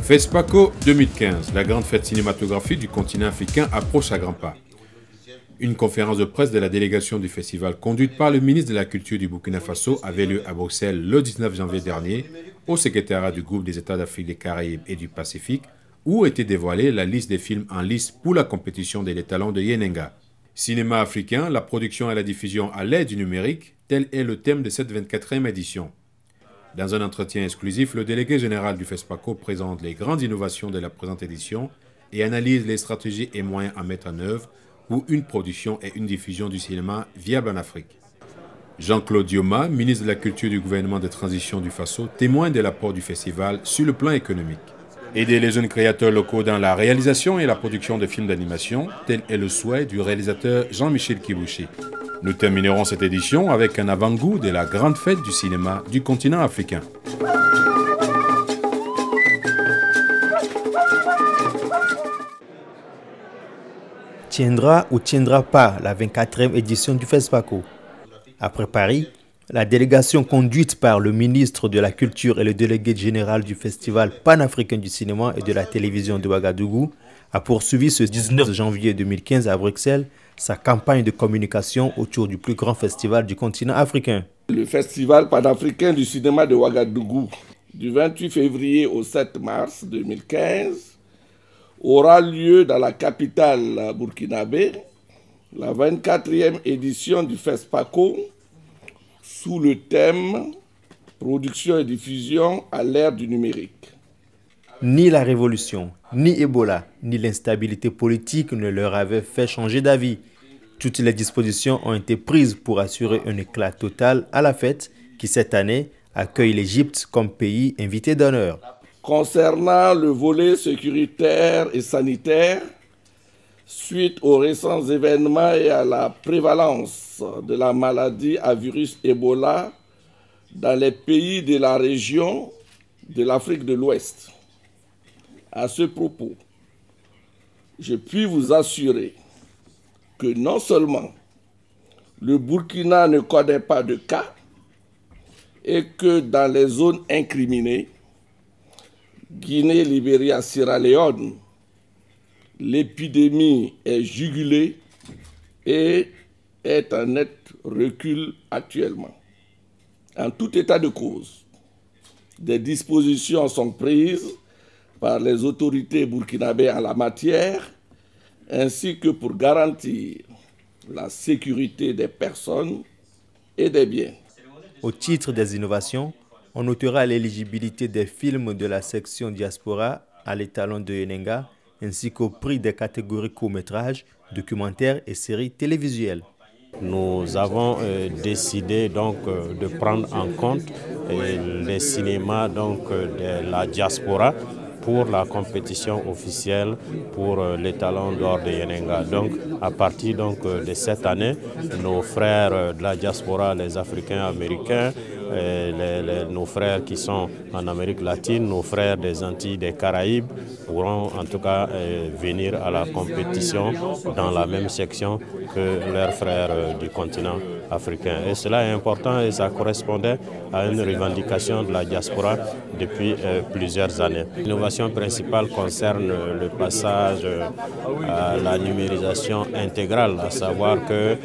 FESPACO 2015, la grande fête cinématographique du continent africain approche à grands pas. Une conférence de presse de la délégation du festival conduite par le ministre de la Culture du Burkina Faso avait lieu à Bruxelles le 19 janvier dernier au secrétariat du groupe des États d'Afrique, des Caraïbes et du Pacifique où était dévoilée la liste des films en lice pour la compétition des talents de Yenenga. Cinéma africain, la production et la diffusion à l'aide du numérique, tel est le thème de cette 24e édition. Dans un entretien exclusif, le délégué général du FESPACO présente les grandes innovations de la présente édition et analyse les stratégies et moyens à mettre en œuvre pour une production et une diffusion du cinéma viable en Afrique. Jean-Claude Dioma, ministre de la Culture du gouvernement de transition du Faso, témoigne de l'apport du festival sur le plan économique. Aider les jeunes créateurs locaux dans la réalisation et la production de films d'animation, tel est le souhait du réalisateur Jean-Michel Kibouché. Nous terminerons cette édition avec un avant-goût de la grande fête du cinéma du continent africain. Tiendra ou tiendra pas la 24e édition du FESPACO? Après Paris, la délégation conduite par le ministre de la Culture et le délégué général du Festival panafricain du cinéma et de la télévision de Ouagadougou a poursuivi ce 19 janvier 2015 à Bruxelles sa campagne de communication autour du plus grand festival du continent africain. Le Festival panafricain du cinéma de Ouagadougou, du 28 février au 7 mars 2015, aura lieu dans la capitale burkinabé, la 24e édition du FESPACO, sous le thème « Production et diffusion à l'ère du numérique ». Ni la révolution, ni Ebola, ni l'instabilité politique ne leur avaient fait changer d'avis. Toutes les dispositions ont été prises pour assurer un éclat total à la fête qui, cette année, accueille l'Égypte comme pays invité d'honneur. Concernant le volet sécuritaire et sanitaire, suite aux récents événements et à la prévalence de la maladie à virus Ebola dans les pays de la région de l'Afrique de l'Ouest. À ce propos, je puis vous assurer que non seulement le Burkina ne connaît pas de cas et que dans les zones incriminées, Guinée, Libéria, Sierra Leone, l'épidémie est jugulée et est en net recul actuellement. En tout état de cause, des dispositions sont prises par les autorités burkinabées en la matière, ainsi que pour garantir la sécurité des personnes et des biens. Au titre des innovations, on notera l'éligibilité des films de la section diaspora à l'étalon de Yenenga, ainsi qu'au prix des catégories courts-métrages, documentaires et séries télévisuelles. Nous avons décidé donc de prendre en compte les cinémas de la diaspora pour la compétition officielle pour l'étalon d'or de Yenenga. Donc à partir de cette année, nos frères de la diaspora, les Africains américains, nos frères qui sont en Amérique latine, nos frères des Antilles, des Caraïbes, pourront en tout cas venir à la compétition dans la même section que leurs frères du continent africain. Et cela est important et ça correspondait à une revendication de la diaspora depuis plusieurs années. L'innovation principale concerne le passage à la numérisation intégrale, à savoir que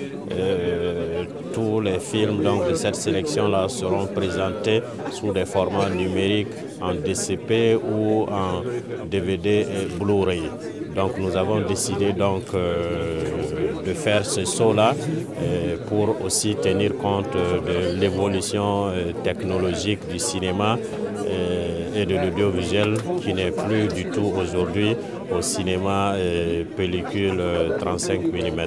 tous les films de cette sélection-là seront présentés sous des formats numériques en DCP ou en DVD et Blu-ray. Donc nous avons décidé de faire ce saut-là pour aussi tenir compte de l'évolution technologique du cinéma et de l'audiovisuel qui n'est plus du tout aujourd'hui au cinéma pellicule 35 mm.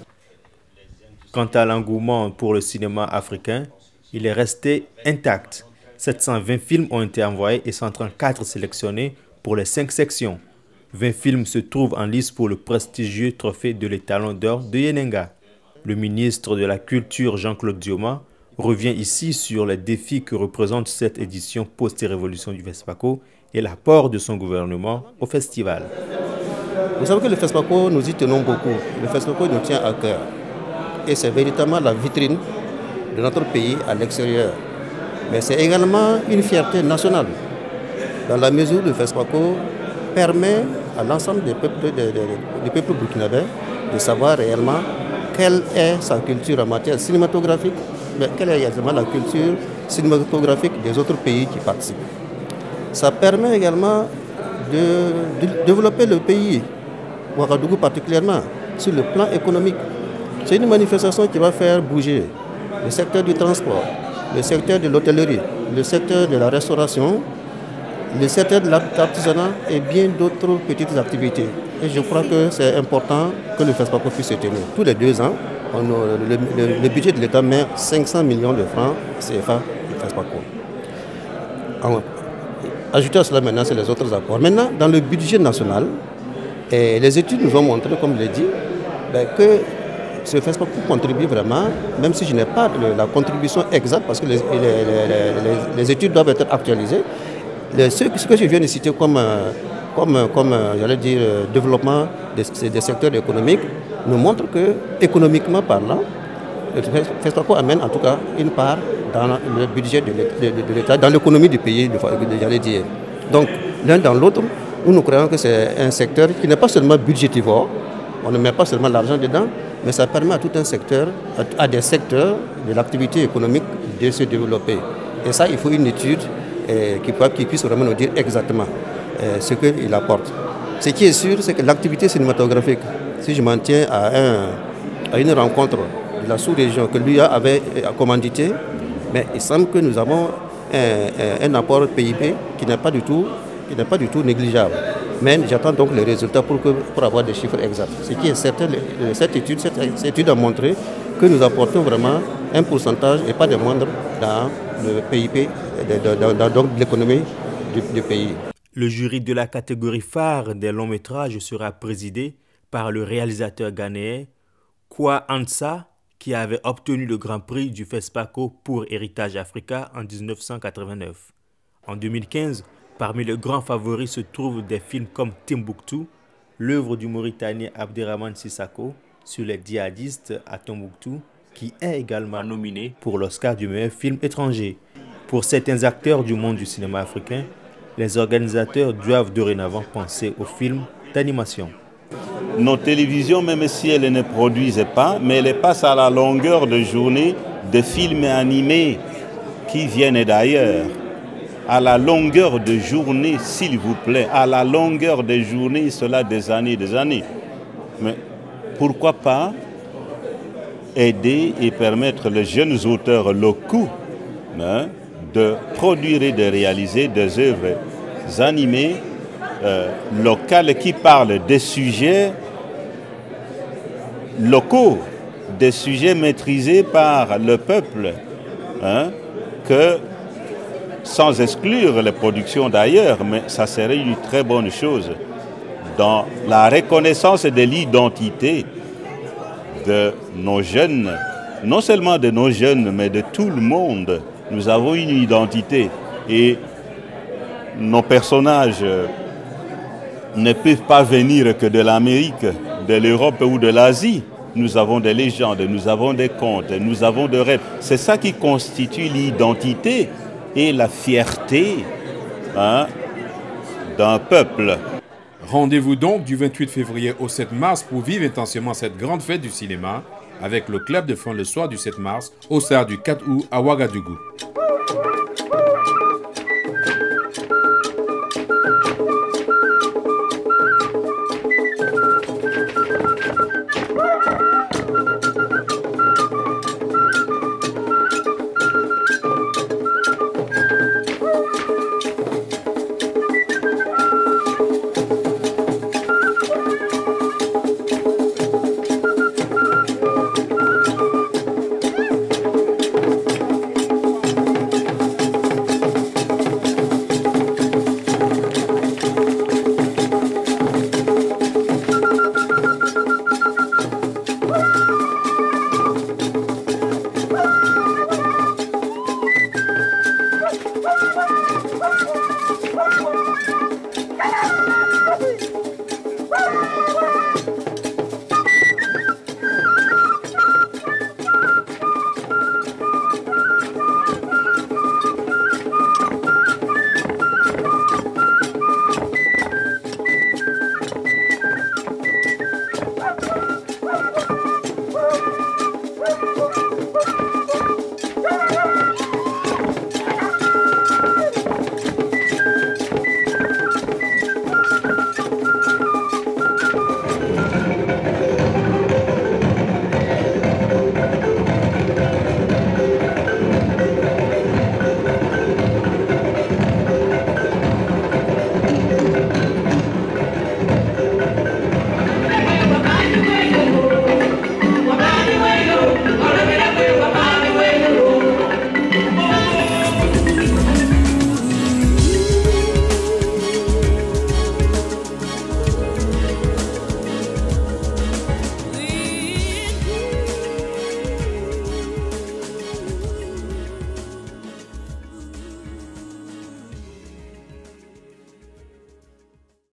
Quant à l'engouement pour le cinéma africain, il est resté intact. 720 films ont été envoyés et 134 sélectionnés pour les 5 sections. 20 films se trouvent en lice pour le prestigieux trophée de l'étalon d'or de Yenenga. Le ministre de la Culture, Jean-Claude Dioma, revient ici sur les défis que représente cette édition post-révolution du FESPACO et l'apport de son gouvernement au festival. Vous savez que le FESPACO, nous y tenons beaucoup. Le FESPACO nous tient à cœur. Et c'est véritablement la vitrine de notre pays à l'extérieur. Mais c'est également une fierté nationale. dans la mesure où le FESPACO permet à l'ensemble des peuples burkinabés de savoir réellement quelle est sa culture en matière cinématographique, mais quelle est également la culture cinématographique des autres pays qui participent. Ça permet également de développer le pays, Ouagadougou particulièrement, sur le plan économique. C'est une manifestation qui va faire bouger le secteur du transport, le secteur de l'hôtellerie, le secteur de la restauration, le secteur de l'artisanat et bien d'autres petites activités. Et je crois que c'est important que le FESPACO puisse se tenir. Tous les 2 ans, le budget de l'État met 500 millions de francs CFA au FESPACO. Ajouter à cela maintenant, c'est les autres apports. Maintenant, dans le budget national, les études nous ont montré, comme je l'ai dit, que ce FESPACO contribue vraiment, même si je n'ai pas la contribution exacte, parce que les études doivent être actualisées. Ce que je viens de citer comme j'allais dire, développement des secteurs économiques nous montre que, économiquement parlant, le FESPACO amène en tout cas une part dans le budget de l'État, dans l'économie du pays, j'allais dire. Donc, l'un dans l'autre, nous croyons que c'est un secteur qui n'est pas seulement budgétivore, on ne met pas seulement l'argent dedans, mais ça permet à tout un secteur, à des secteurs de l'activité économique de se développer. Et ça, il faut une étude qui puisse vraiment nous dire exactement ce qu'il apporte. Ce qui est sûr, c'est que l'activité cinématographique, si je m'en tiens à une rencontre de la sous-région que l'UA avait commandité, mais il semble que nous avons un apport PIB qui n'est pas du tout négligeable. Mais j'attends donc les résultats pour avoir des chiffres exacts. Ce qui est certain, cette étude a montré que nous apportons vraiment un pourcentage, et pas de moindre, dans le PIB, dans l'économie du pays. Le jury de la catégorie phare des longs métrages sera présidé par le réalisateur ghanéen Kwa Ansa, qui avait obtenu le Grand Prix du FESPACO pour Héritage Africa en 1989. En 2015, parmi les grands favoris se trouvent des films comme Timbuktu, l'œuvre du Mauritanien Abderrahmane Sissako sur les djihadistes à Tombouctou, qui est également nominé pour l'Oscar du meilleur film étranger. Pour certains acteurs du monde du cinéma africain, les organisateurs doivent dorénavant penser aux films d'animation. Nos télévisions, même si elles ne produisent pas, mais elles passent à la longueur de journée de films animés qui viennent d'ailleurs. À la longueur de journée, s'il vous plaît, à la longueur de journée, cela des années. Mais pourquoi pas aider et permettre aux jeunes auteurs locaux de produire et de réaliser des œuvres animées locales qui parlent des sujets locaux, des sujets maîtrisés par le peuple, que sans exclure les productions d'ailleurs, mais ça serait une très bonne chose dans la reconnaissance de l'identité de nos jeunes, non seulement de nos jeunes, mais de tout le monde. Nous avons une identité et nos personnages ne peuvent pas venir que de l'Amérique, de l'Europe ou de l'Asie. Nous avons des légendes, nous avons des contes, nous avons des rêves. C'est ça qui constitue l'identité et la fierté d'un peuple. Rendez-vous donc du 28 février au 7 mars pour vivre intensément cette grande fête du cinéma avec le club de fin le soir du 7 mars au stade du 4 août à Ouagadougou.